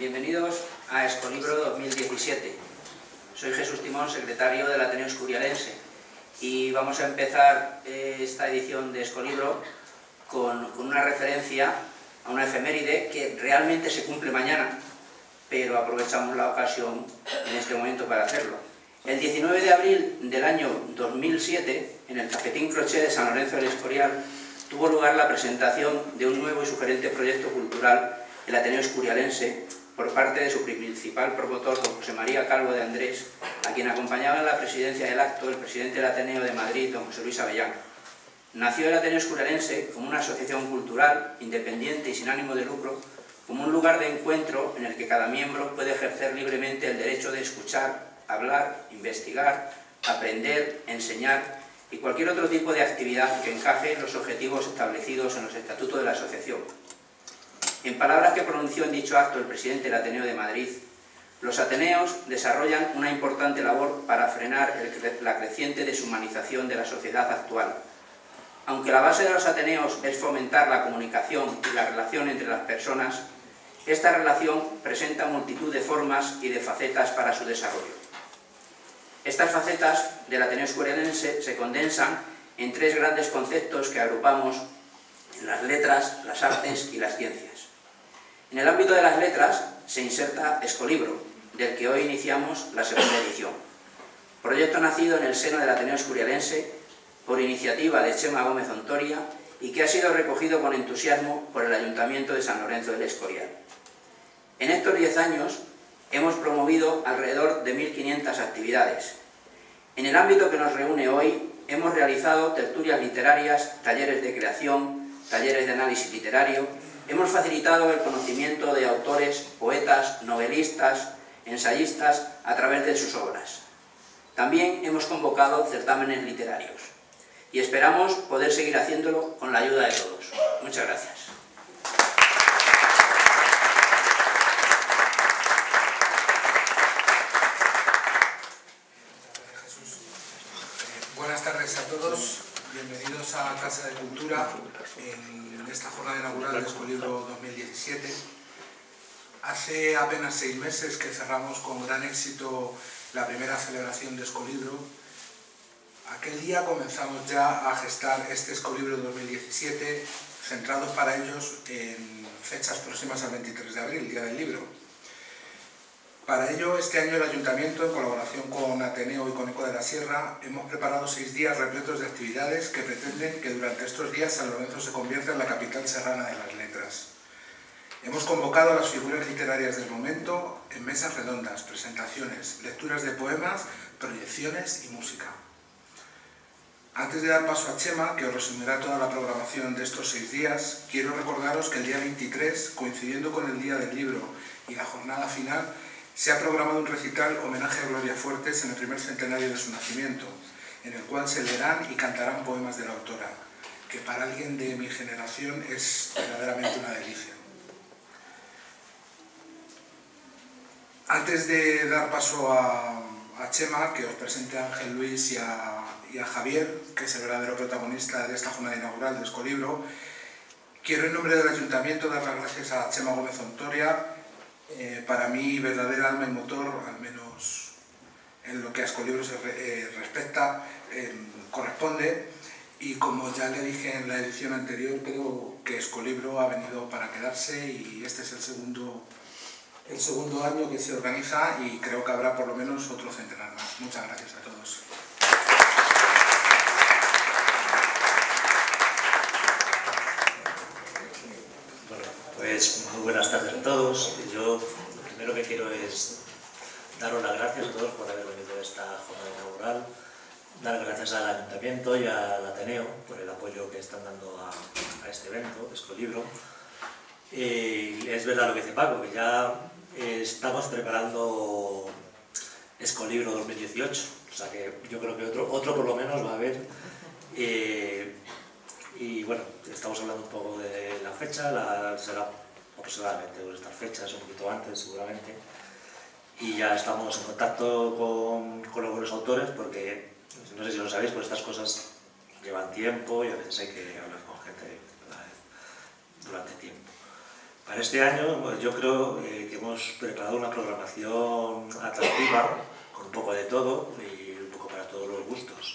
Bienvenidos a Escolibro 2017. Soy Jesús Timón, secretario del Ateneo Escurialense, y vamos a empezar esta edición de Escolibro con una referencia a una efeméride que realmente se cumple mañana, pero aprovechamos la ocasión en este momento para hacerlo. El 19 de abril del año 2007, en el Cafetín Crochet de San Lorenzo del Escorial, tuvo lugar la presentación de un nuevo y sugerente proyecto cultural, el Ateneo Escurialense, por parte de su principal promotor, don José María Calvo de Andrés, a quien acompañaba en la presidencia del acto el presidente del Ateneo de Madrid, don José Luis Avellán. Nació el Ateneo Escurialense como una asociación cultural, independiente y sin ánimo de lucro, como un lugar de encuentro en el que cada miembro puede ejercer libremente el derecho de escuchar, hablar, investigar, aprender, enseñar y cualquier otro tipo de actividad que encaje en los objetivos establecidos en los estatutos de la asociación. En palabras que pronunció en dicho acto el presidente del Ateneo de Madrid, los ateneos desarrollan una importante labor para frenar la creciente deshumanización de la sociedad actual. Aunque la base de los ateneos es fomentar la comunicación y la relación entre las personas, esta relación presenta multitud de formas y de facetas para su desarrollo. Estas facetas del Ateneo Escurialense se condensan en tres grandes conceptos que agrupamos en las letras, las artes y las ciencias. En el ámbito de las letras se inserta Escolibro, del que hoy iniciamos la segunda edición. Proyecto nacido en el seno del Ateneo Escurialense por iniciativa de Chema Gómez Ontoria y que ha sido recogido con entusiasmo por el Ayuntamiento de San Lorenzo del Escorial. En estos 10 años hemos promovido alrededor de 1.500 actividades. En el ámbito que nos reúne hoy hemos realizado tertulias literarias, talleres de creación, talleres de análisis literario. Hemos facilitado el conocimiento de autores, poetas, novelistas, ensayistas a través de sus obras. También hemos convocado certámenes literarios y esperamos poder seguir haciéndolo con la ayuda de todos. Muchas gracias. Buenas tardes a todos, bienvenidos a Casa de Cultura en esta jornada inaugural de Escolibro 2017. Hace apenas 6 meses que cerramos con gran éxito la primera celebración de Escolibro. Aquel día comenzamos ya a gestar este Escolibro 2017, centrados para ellos en fechas próximas al 23 de abril, Día del Libro. Para ello, este año el Ayuntamiento, en colaboración con Ateneo y con Eco de la Sierra, hemos preparado 6 días repletos de actividades que pretenden que durante estos días San Lorenzo se convierta en la capital serrana de las letras. Hemos convocado a las figuras literarias del momento en mesas redondas, presentaciones, lecturas de poemas, proyecciones y música. Antes de dar paso a Chema, que os resumirá toda la programación de estos 6 días, quiero recordaros que el día 23, coincidiendo con el Día del Libro y la jornada final, se ha programado un recital homenaje a Gloria Fuertes en el primer centenario de su nacimiento, en el cual se leerán y cantarán poemas de la autora, que para alguien de mi generación es verdaderamente una delicia. Antes de dar paso a Chema, que os presente a Ángel Luis y a Javier, que es el verdadero protagonista de esta jornada inaugural de Escolibro, quiero en nombre del Ayuntamiento dar las gracias a Chema Gómez Ontoria, para mí verdadera alma y motor, al menos en lo que a Escolibro se respecta, corresponde, y como ya le dije en la edición anterior, creo que Escolibro ha venido para quedarse y este es el segundo año que se organiza y creo que habrá por lo menos otro centenar más. Muchas gracias a todos. Pues muy buenas tardes a todos. Yo lo primero que quiero es daros las gracias a todos por haber venido a esta jornada inaugural, dar gracias al Ayuntamiento y al Ateneo por el apoyo que están dando a este evento, Escolibro. Es verdad lo que dice Paco, que ya estamos preparando Escolibro 2018, o sea que yo creo que otro por lo menos va a haber. Y bueno, estamos hablando un poco de la fecha, será aproximadamente por estas fechas, un poquito antes seguramente, y ya estamos en contacto con algunos autores porque, no sé si lo sabéis, pues estas cosas llevan tiempo y a veces hay que hablar con gente durante tiempo. Para este año yo creo que hemos preparado una programación atractiva, con un poco de todo y un poco para todos los gustos.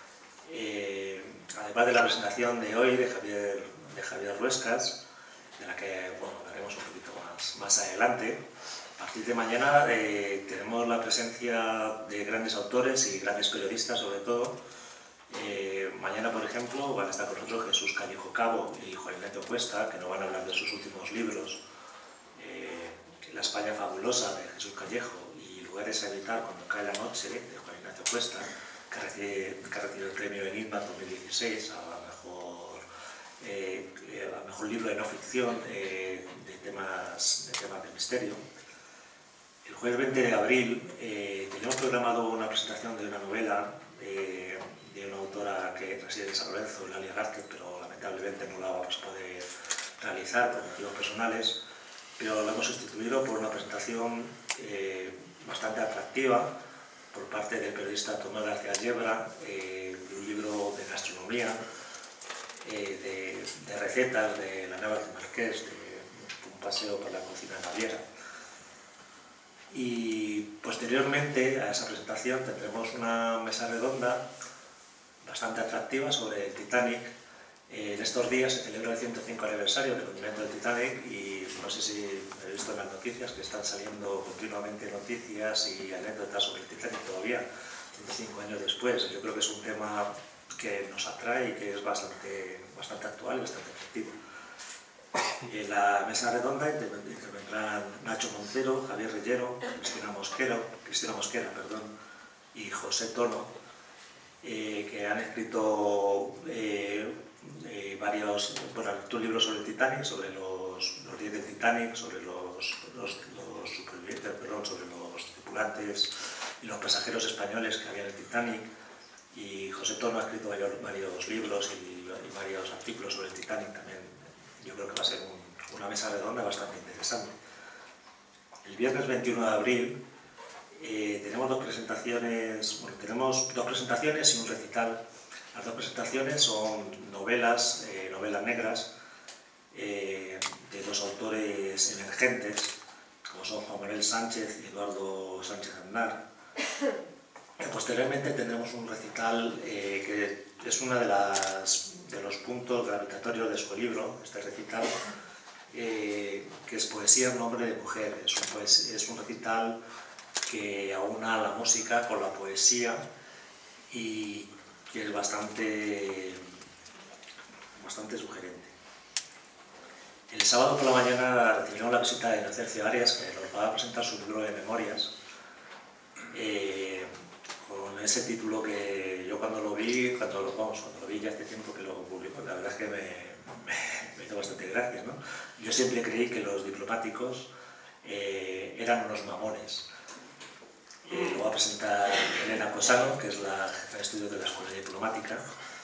Además de la presentación de hoy de Javier Ruescas, de la que hablaremos un poquito más adelante, a partir de mañana tenemos la presencia de grandes autores y grandes periodistas sobre todo. Mañana, por ejemplo, van a estar con nosotros Jesús Callejo Cabo y Juan Ignacio Cuesta, que nos van a hablar de sus últimos libros, La España fabulosa de Jesús Callejo y Lugares a evitar cuando cae la noche de Juan Ignacio Cuesta, que ha recibido el premio Enigma 2016 a mejor libro de no ficción de temas de misterio. El jueves 20 de abril tenemos programado una presentación de una novela de una autora que reside en San Lorenzo, Eulalia Gártez, pero lamentablemente no la vamos a poder realizar por motivos personales, pero la hemos sustituido por una presentación bastante atractiva por parte del periodista Tomás García Yebra, de un libro de gastronomía, de recetas de la Nava de Marqués, de un paseo por la cocina naviera. Y posteriormente a esa presentación tendremos una mesa redonda bastante atractiva sobre el Titanic. En estos días se celebra el 105 aniversario del hundimiento del Titanic y no sé si he visto en las noticias que están saliendo continuamente noticias y anécdotas sobre el Titanic todavía, 105 años después. Yo creo que es un tema que nos atrae y que es bastante actual y bastante atractivo. En la mesa redonda intervendrán Nacho Montero, Javier Reyero, Cristina Mosquera y José Tono, que han escrito varios libros sobre el Titanic, sobre los días del Titanic, sobre los supervivientes, sobre los tripulantes y los pasajeros españoles que había en el Titanic. Y José Tono ha escrito varios libros y varios artículos sobre el Titanic también. Yo creo que va a ser una mesa redonda bastante interesante. El viernes 21 de abril tenemos dos presentaciones y un recital. Las dos presentaciones son novelas negras de dos autores emergentes, como son Juan Manuel Sánchez y Eduardo Sánchez Aznar. Posteriormente tendremos un recital que es uno de los puntos gravitatorios de su libro, este recital, que es Poesía en nombre de mujer. Es un recital que aúna la música con la poesía y que es bastante sugerente. El sábado por la mañana recibiremos la visita de Inocencio Arias, que nos va a presentar su libro de memorias, con ese título que yo cuando lo vi ya hace tiempo que lo publicó, la verdad es que me hizo bastante gracia, ¿no? Yo siempre creí que los diplomáticos eran unos mamones. Lo va a presentar Elena Cosano, que es la jefa de estudios de la Escuela Diplomática,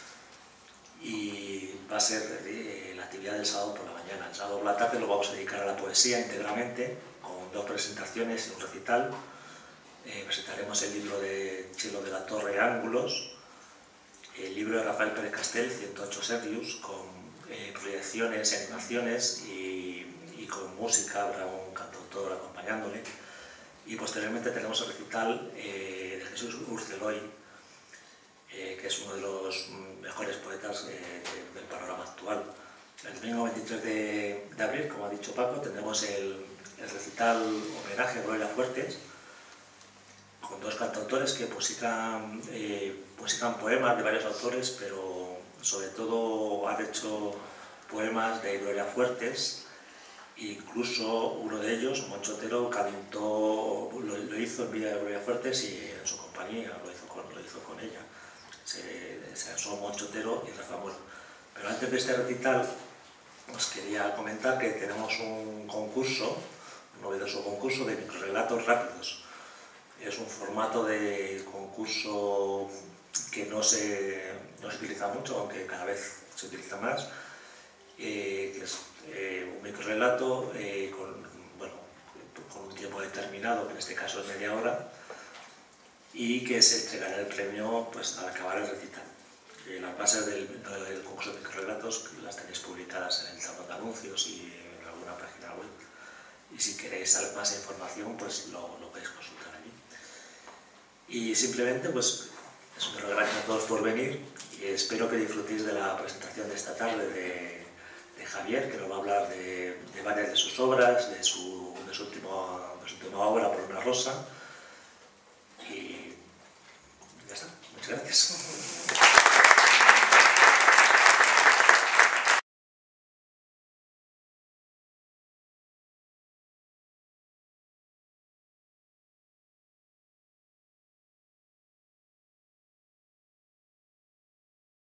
y va a ser la actividad del sábado por la mañana. El sábado por la tarde lo vamos a dedicar a la poesía íntegramente, con dos presentaciones y un recital. Presentaremos el libro de Chelo de la Torre, Ángulos, el libro de Rafael Pérez Castell, 108 Serrius, con proyecciones, animaciones y con música, habrá un cantautor acompañándole. Y posteriormente tenemos el recital de Jesús Urceloy, que es uno de los mejores poetas del panorama actual. El domingo 23 de abril, como ha dicho Paco, tendremos el recital homenaje a Gloria Fuertes, con dos cantautores que musican poemas de varios autores, pero sobre todo han hecho poemas de Gloria Fuertes. Incluso uno de ellos, Moncho Otero, lo hizo en vida de Gloria Fuertes y en su compañía, lo hizo con ella. Son Moncho Otero y Rafa Moro. Pero antes de este recital, os quería comentar que tenemos un novedoso concurso de microrelatos rápidos. Es un formato de concurso que no se utiliza mucho, aunque cada vez se utiliza más, que es un microrelato con un tiempo determinado, que en este caso es media hora, y que se entregará el premio al acabar el recital. Las bases del concurso de microrelatos las tenéis publicadas en el salón de anuncios y en alguna una página web. Y si queréis saber más información, pues lo podéis consultar allí. Y simplemente, pues, eso, me gracias a todos por venir y espero que disfrutéis de la presentación de esta tarde de Javier, que nos va a hablar de varias de sus obras, de su última obra, Por una rosa. Y ya está. Muchas gracias.